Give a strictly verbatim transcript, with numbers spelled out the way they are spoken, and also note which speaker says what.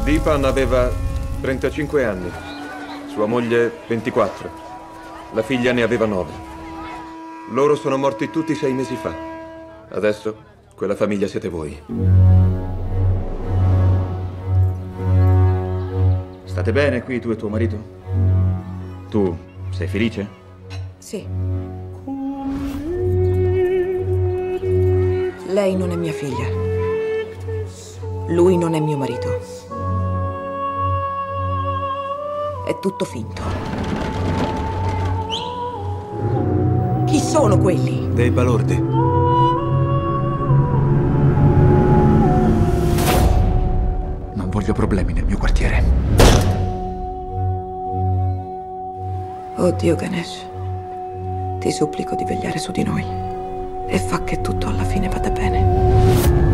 Speaker 1: Deepan aveva trentacinque anni, sua moglie ventiquattro, la figlia ne aveva nove. Loro sono morti tutti sei mesi fa. Adesso quella famiglia siete voi.
Speaker 2: State bene qui, tu e tuo marito? Tu sei felice?
Speaker 3: Sì. Lei non è mia figlia. Lui non è mio marito. È tutto finto. Chi sono quelli?
Speaker 4: Dei balordi.
Speaker 2: Non voglio problemi nel mio quartiere.
Speaker 3: Oh Dio Ganesh, ti supplico di vegliare su di noi e fa che tutto alla fine vada bene.